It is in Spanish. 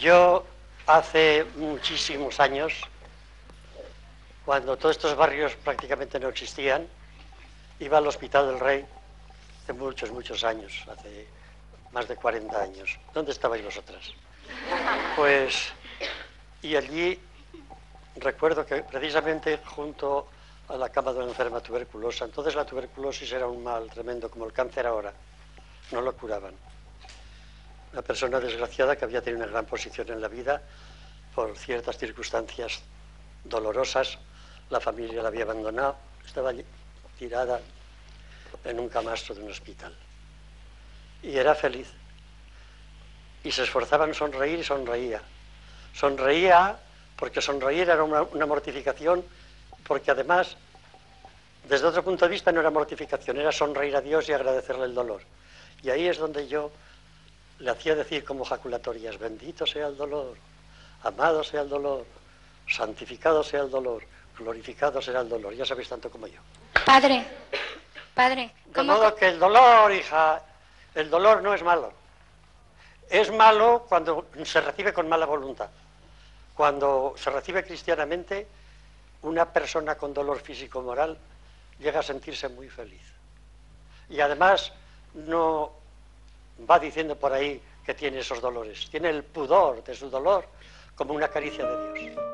Yo hace muchísimos años, cuando todos estos barrios prácticamente no existían, iba al Hospital del Rey, hace muchos años, hace más de 40 años. ¿Dónde estabais vosotras? Pues, y allí recuerdo que precisamente junto a la cama de una enferma tuberculosa, entonces la tuberculosis era un mal tremendo, como el cáncer ahora, no lo curaban. Una persona desgraciada que había tenido una gran posición en la vida, por ciertas circunstancias dolorosas, la familia la había abandonado, estaba allí, tirada en un camastro de un hospital. Y era feliz. Y se esforzaba en sonreír y sonreía. Sonreía porque sonreír era una mortificación, porque además, desde otro punto de vista, no era mortificación, era sonreír a Dios y agradecerle el dolor. Y ahí es donde yo le hacía decir como jaculatorias: bendito sea el dolor, amado sea el dolor, santificado sea el dolor, glorificado sea el dolor. Ya sabéis tanto como yo. Padre, de modo que el dolor, hija, el dolor no es malo. Es malo cuando se recibe con mala voluntad. Cuando se recibe cristianamente, una persona con dolor físico-moral llega a sentirse muy feliz. Y además no va diciendo por ahí que tiene esos dolores. Tiene el pudor de su dolor como una caricia de Dios.